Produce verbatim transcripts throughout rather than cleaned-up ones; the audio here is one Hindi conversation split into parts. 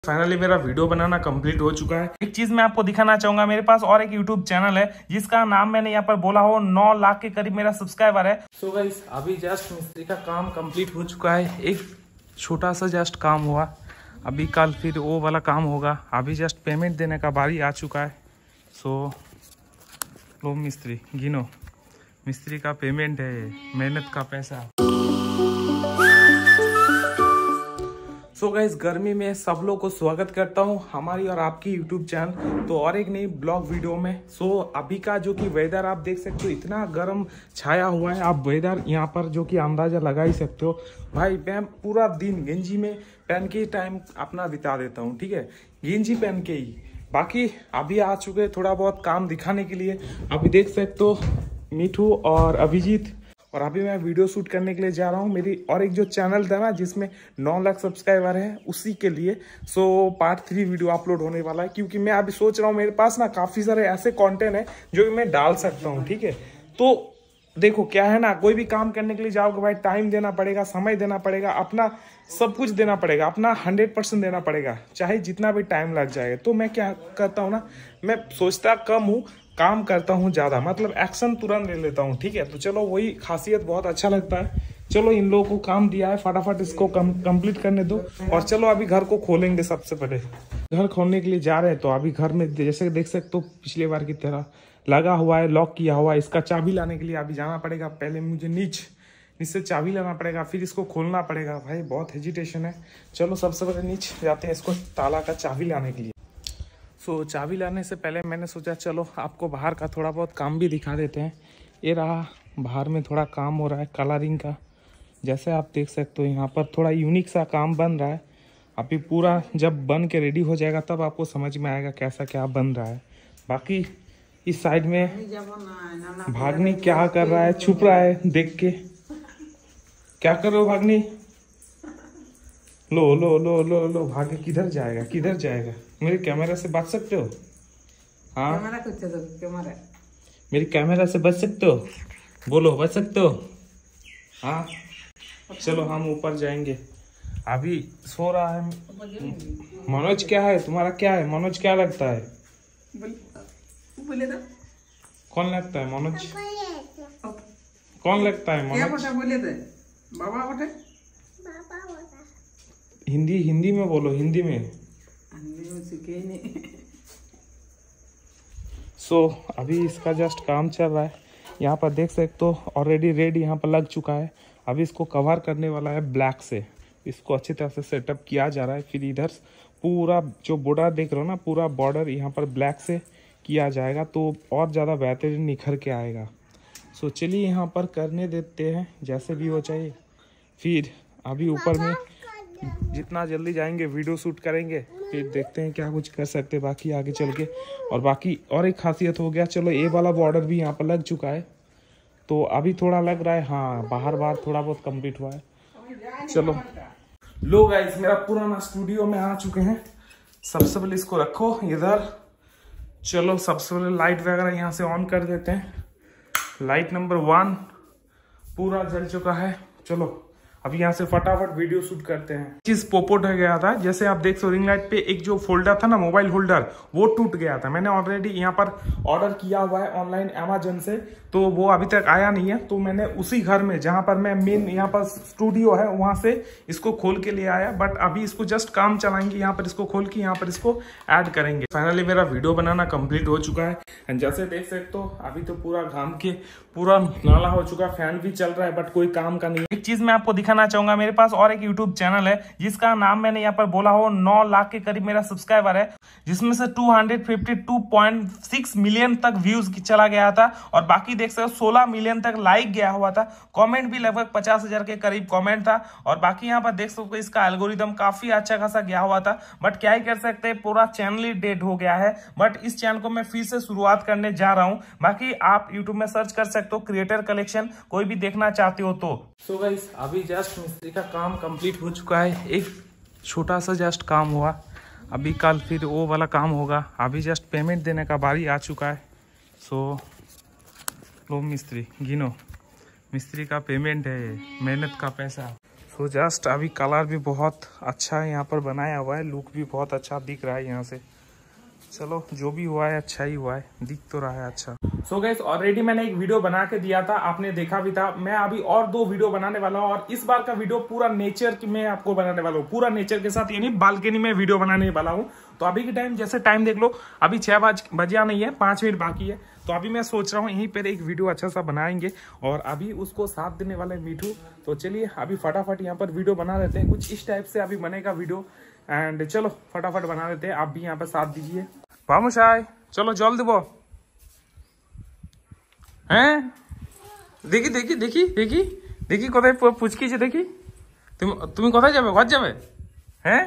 फाइनली मेरा वीडियो बनाना कंप्लीट हो चुका है। एक चीज मैं आपको दिखाना चाहूंगा, मेरे पास और एक यूट्यूब चैनल है जिसका नाम मैंने यहाँ पर बोला हो, नौ लाख के करीब मेरा सब्सक्राइबर है। सो गाइस, अभी जस्ट मिस्त्री का काम कंप्लीट हो चुका है। एक छोटा सा जस्ट काम हुआ, अभी कल फिर वो वाला काम होगा। अभी जस्ट पेमेंट देने का बारी आ चुका है। सो लो मिस्त्री, गिनो, मिस्त्री का पेमेंट है, मेहनत का पैसा। सो so गाइस, गर्मी में सब लोग को स्वागत करता हूं हमारी और आपकी यूट्यूब चैनल तो और एक नई ब्लॉग वीडियो में। सो so, अभी का जो कि वेदर आप देख सकते हो, इतना गर्म छाया हुआ है। आप वेदर यहाँ पर जो कि अंदाजा लगा ही सकते हो। भाई मैं पूरा दिन गंजी में पहन के टाइम अपना बिता देता हूँ, ठीक है, गंजी पहन के ही। बाकी अभी आ चुके थोड़ा बहुत काम दिखाने के लिए। अभी देख सकते हो मिठू और अभिजीत, और अभी मैं वीडियो शूट करने के लिए जा रहा हूँ। मेरी और एक जो चैनल था ना जिसमें नौ लाख सब्सक्राइबर है, उसी के लिए so part three video upload होने वाला है। क्योंकि मैं अभी सोच रहा हूँ, मेरे पास ना काफ़ी सारे ऐसे कंटेंट है जो कि मैं डाल सकता हूँ, ठीक है। तो देखो क्या है ना, कोई भी काम करने के लिए जाओगे भाई, टाइम देना पड़ेगा, समय देना पड़ेगा, अपना सब कुछ देना पड़ेगा, अपना हंड्रेड परसेंट देना पड़ेगा, चाहे जितना भी टाइम लग जाए। तो मैं क्या करता हूँ ना, मैं सोचता कम हूँ, काम करता हूँ ज़्यादा, मतलब एक्शन तुरंत ले लेता हूँ, ठीक है। तो चलो वही खासियत बहुत अच्छा लगता है। चलो इन लोगों को काम दिया है, फटाफट इसको कम कंप्लीट करने दो। और चलो अभी घर को खोलेंगे। सबसे पहले घर खोलने के लिए जा रहे हैं। तो अभी घर में जैसे देख सकते हो पिछले बार की तरह लगा हुआ है, लॉक किया हुआ है। इसका चाबी लाने के लिए अभी जाना पड़ेगा। पहले मुझे नीच नीचे चाबी लाना पड़ेगा, फिर इसको खोलना पड़ेगा। भाई बहुत हेजिटेशन है। चलो सबसे पहले नीचे जाते हैं इसको ताला का चाबी लाने के लिए। सो so, चाबी लाने से पहले मैंने सोचा चलो आपको बाहर का थोड़ा बहुत काम भी दिखा देते हैं। ये रहा, बाहर में थोड़ा काम हो रहा है कलरिंग का। जैसे आप देख सकते हो यहाँ पर थोड़ा यूनिक सा काम बन रहा है। अभी पूरा जब बन के रेडी हो जाएगा तब आपको समझ में आएगा कैसा क्या बन रहा है। बाकी इस साइड में भागनी क्या कर रहा है, छुप रहा है देख के। क्या कर रहे हो भागनी? लो लो लो लो लो, भागे किधर जाएगा, किधर जाएगा? मेरे कैमरा से बच सकते हो? हाँ, कैमरा कुछ तो कैमरा मेरी कैमरा से बच सकते हो? बोलो, बच सकते हो? हाँ चलो हम ऊपर जाएंगे। अभी सो रहा है मनोज। क्या है तुम्हारा, क्या है मनोज, क्या लगता है? बोले तो कौन लगता है मनोज? कौन लगता है मनोज? बोले थे बाबा बोले, हिंदी हिंदी में बोलो, हिंदी में। सो so, अभी इसका जस्ट काम चल रहा है। यहाँ पर देख सकते हो ऑलरेडी रेड यहाँ पर लग चुका है। अभी इसको कवर करने वाला है ब्लैक से। इसको अच्छी तरह से सेटअप किया जा रहा है। फिर इधर पूरा जो बॉर्डर देख रहे हो ना, पूरा बॉर्डर यहाँ पर ब्लैक से किया जाएगा तो और ज़्यादा बेहतरीन निखर के आएगा। सो so, चलिए यहाँ पर करने देते हैं जैसे भी हो चाहिए। फिर अभी ऊपर में जितना जल्दी जाएंगे वीडियो शूट करेंगे, फिर देखते हैं क्या कुछ कर सकते हैं बाकी आगे चल के। और बाकी और एक खासियत हो गया, चलो ये वाला बॉर्डर भी यहाँ पर लग चुका है। तो अभी थोड़ा लग रहा है, हाँ बाहर बाहर थोड़ा बहुत कंप्लीट हुआ है। चलो लो गाइस, मेरा पुराना स्टूडियो में आ चुके हैं। सबसे पहले इसको रखो इधर। चलो सबसे पहले लाइट वगैरह यहाँ से ऑन कर देते हैं। लाइट नंबर वन पूरा जल चुका है। चलो अभी यहाँ से फटाफट वीडियो शूट करते हैं। चीज पोपोट हो गया था, जैसे आप देख सकते हो रिंग लाइट पे एक जो फोल्डर था ना, मोबाइल होल्डर, वो टूट गया था। मैंने ऑलरेडी यहाँ पर ऑर्डर किया हुआ है ऑनलाइन अमेजन से, तो वो अभी तक आया नहीं है। तो मैंने उसी घर में जहाँ पर मैं मेन यहाँ पर स्टूडियो है वहां से इसको खोल के ले आया। बट अभी इसको जस्ट काम चलाएंगे, यहाँ पर इसको खोल के यहाँ पर इसको ऐड करेंगे। फाइनली मेरा वीडियो बनाना कंप्लीट हो चुका है। एंड जैसे देख सकते हो अभी तो पूरा घाम के पूरा नाला हो चुका, फैन भी चल रहा है बट कोई काम का नहीं। एक चीज मैं आपको दिखाना चाहूंगा, मेरे पास और एक यूट्यूब चैनल है जिसका नाम मैंने यहाँ पर बोला हो, नौ लाख के करीब मेरा सब्सक्राइबर है, जिसमें से two fifty two point six million तक व्यूज चला गया था। और बाकी देख सकते हो सोलह मिलियन तक लाइक गया हुआ था। कमेंट भी लगभग पचास हजार के करीब कमेंट था। और बाकी यहाँ पर देख सकते हो इसका एल्गोरिदम काफी अच्छा खासा गया हुआ था। बट क्या ही कर सकते हैं, पूरा चैनल ही डेड हो गया है। बट इस चैनल को मैं फिर से शुरुआत करने जा रहा हूँ। बाकी आप यूट्यूब में सर्च कर सकते हो क्रिएटर कलेक्शन, कोई भी देखना चाहते हो तो। सो गाइस, अभी जस्ट मिस्त्री का काम कंप्लीट हो चुका है। एक छोटा सा जस्ट काम हुआ, अभी कल फिर वो वाला काम होगा। अभी जस्ट पेमेंट देने का बारी आ चुका है। सो लो मिस्त्री, गिनो, मिस्त्री का पेमेंट है, मेहनत का पैसा। सो जस्ट अभी कलर भी बहुत अच्छा है यहाँ पर बनाया हुआ है, लुक भी बहुत अच्छा दिख रहा है यहाँ से। चलो जो भी हुआ है अच्छा ही हुआ है, दिख तो रहा है अच्छा। सो गाइस ऑलरेडी मैंने एक वीडियो बना के दिया था, आपने देखा भी था। मैं अभी और दो वीडियो बनाने वाला हूँ और इस बार का वीडियो पूरा नेचर में आपको बनाने वाला हूँ, पूरा नेचर के साथ, यानी बालकनी में वीडियो बनाने वाला हूँ। तो अभी के टाइम जैसे टाइम देख लो, अभी छह बज बजा नहीं है, पाँच मिनट बाकी है। तो अभी मैं सोच रहा हूँ यहीं पर एक वीडियो अच्छा सा बनाएंगे और अभी उसको साथ देने वाला है मीठू। तो चलिए अभी फटाफट यहाँ पर वीडियो बना लेते हैं, कुछ इस टाइप से अभी बनेगा वीडियो। एंड चलो फटाफट बना लेते हैं, आप भी यहाँ पर साथ दीजिए। भामुशाई चलो जल देव হ্যাঁ দেখি দেখি দেখি দেখি দেখি কোথায় পুচকিছে দেখি। তুমি তুমি কোথায় যাবে? ঘর যাবে? হ্যাঁ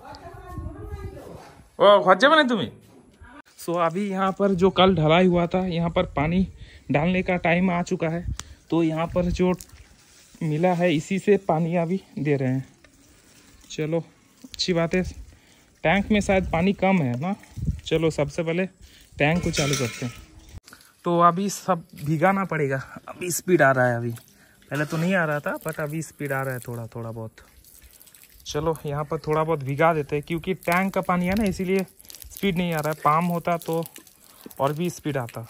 ও ঘর যাবে না তুমি? सो अभी यहाँ पर जो कल ढलाई हुआ था, यहाँ पर पानी डालने का टाइम आ चुका है। तो यहाँ पर जो मिला है इसी से पानी अभी दे रहे हैं। चलो अच्छी बात है, टैंक में शायद पानी कम है ना। चलो सबसे पहले टैंक को चालू करते हैं। तो अभी सब भिगाना पड़ेगा, अभी स्पीड आ रहा है, अभी पहले तो नहीं आ रहा था बट अभी स्पीड आ रहा है थोड़ा थोड़ा बहुत। चलो यहाँ पर थोड़ा बहुत भिगा देते हैं क्योंकि टैंक का पानी है ना, इसीलिए स्पीड नहीं आ रहा है। पाम होता तो और भी स्पीड आता।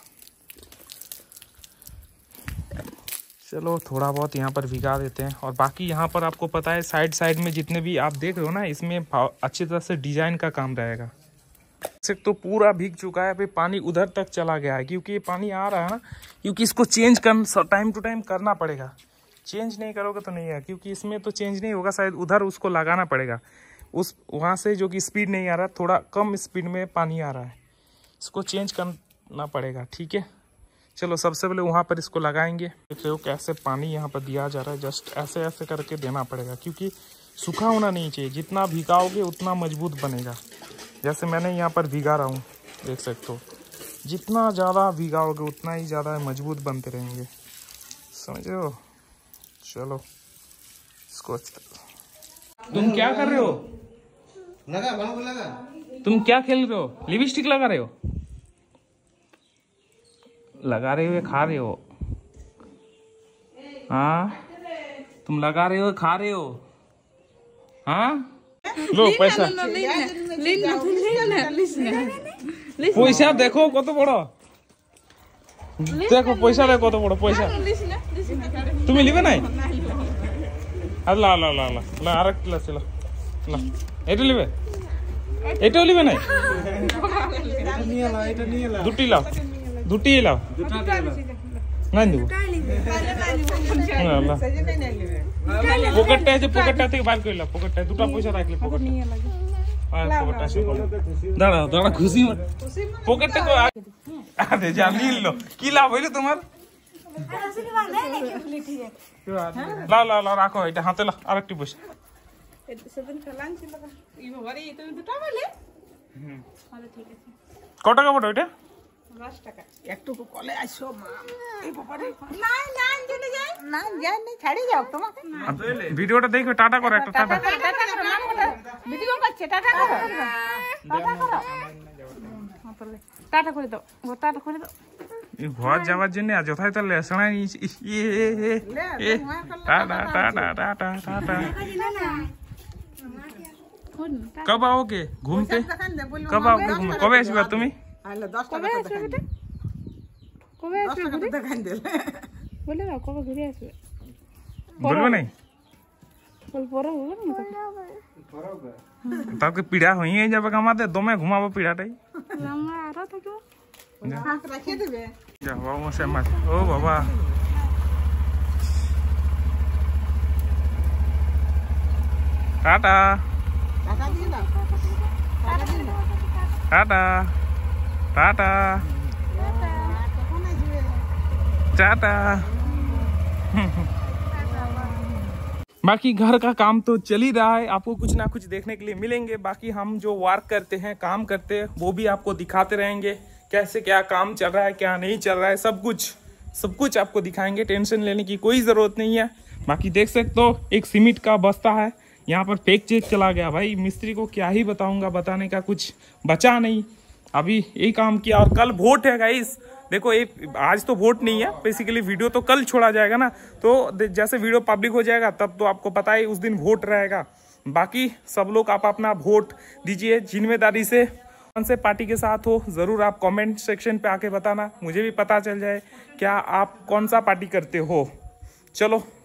चलो थोड़ा बहुत यहाँ पर भिगा देते हैं और बाकी यहाँ पर आपको पता है साइड साइड में जितने भी आप देख रहे हो ना, इसमें अच्छी तरह से डिजाइन का काम रहेगा। तो पूरा भीग चुका है, अभी पानी उधर तक चला गया है क्योंकि ये पानी आ रहा है ना, क्योंकि इसको चेंज कर टाइम टू टाइम करना पड़ेगा। चेंज नहीं करोगे तो नहीं है, क्योंकि इसमें तो चेंज नहीं होगा, शायद उधर उसको लगाना पड़ेगा। उस वहाँ से जो कि स्पीड नहीं आ रहा, थोड़ा कम स्पीड में पानी आ रहा है, इसको चेंज करना पड़ेगा। ठीक है चलो सबसे पहले वहाँ पर इसको लगाएंगे। देख रहे हो कैसे पानी यहाँ पर दिया जा रहा है, जस्ट ऐसे ऐसे करके देना पड़ेगा क्योंकि सूखा होना नहीं चाहिए। जितना भिगाओगे उतना मजबूत बनेगा। जैसे मैंने यहाँ पर भिगा रहा हूँ, देख सकते हो, जितना ज़्यादा भिगाओगे उतना ही ज़्यादा मजबूत बनते रहेंगे, समझे हो। चलो इसको तुम क्या कर रहे हो? लगा बाबू लगा। तुम क्या खेल रहे हो? लिपस्टिक लगा रहे हो? लगा रहे हो खा रहे हो? हाँ तुम लगा रहे हो खा रहे हो? हाँ लो पैसा पैसा देखो कत बड़, देखो पैसा देख कत बड़ पैसा। তুমি লিবে নাই? লা লা লা লা লা আরেকটা ছিল না, এটা লিবে, এটাও লিবে নাই? দুটি লাও, দুটি লাও না দিব না। পকেটটা আছে, পকেটটা থেকে বার করে লাও, পকেটটা দুটো পয়সা রাখলে পকেট নিয়ে লাগে। আর পকেটটা শুরু দাঁড়াও দাঁড়া, খুশি মত পকেটটা কো আরে যা নিল কি লাভ হইলো তোমার? লাও লাও লাও রাখো, এটা হাতে লাও আরেকটি পয়সা। কত টাকা পড়ো এটা? ভিডিওটা দেখো, টাটা করো একটা, টাটা ভিডিও করছে, টাটা করো, টাটা করে দাও, টাটা করে দাও। ঘর যাওয়ার জন্য যথাই তো লেসনা নিয়েছি। Tata tata tata tata. कब आओगे घूमते? कब आओगे घूमते? कब আসবে তুমি? কবে আসবে বেটা? কবে আসবে বলে দাও, কবে ঘুরে আসবে? বলবো নাই? বল পরে বলবো না তাকে পিড়া হয়ে যাবে আমাদের, দমে ঘুমাবো পিড়াটাই। আমরা আরো থাকবো, হাত রাখিয়ে দেবে। যা বাবা মশাই মাছ, ও বাবা টাটা टाटा टाटा टाटा। बाकी घर का काम तो चल ही रहा है, आपको कुछ ना कुछ देखने के लिए मिलेंगे। बाकी हम जो वर्क करते हैं, काम करते हैं, वो भी आपको दिखाते रहेंगे, कैसे क्या काम चल रहा है, क्या नहीं चल रहा है, सब कुछ सब कुछ आपको दिखाएंगे। टेंशन लेने की कोई ज़रूरत नहीं है। बाकी देख सकते हो एक सीमेंट का बस्ता है, यहाँ पर फेक चेक चला गया भाई। मिस्त्री को क्या ही बताऊंगा, बताने का कुछ बचा नहीं। अभी यही काम किया और कल वोट है गाइस। देखो एक आज तो वोट नहीं है, बेसिकली वीडियो तो कल छोड़ा जाएगा ना, तो जैसे वीडियो पब्लिक हो जाएगा तब तो आपको पता है उस दिन वोट रहेगा। बाकी सब लोग आप अपना वोट दीजिए जिम्मेदारी से। कौन से पार्टी के साथ हो ज़रूर आप कमेंट सेक्शन पे आके बताना, मुझे भी पता चल जाए क्या आप कौन सा पार्टी करते हो। चलो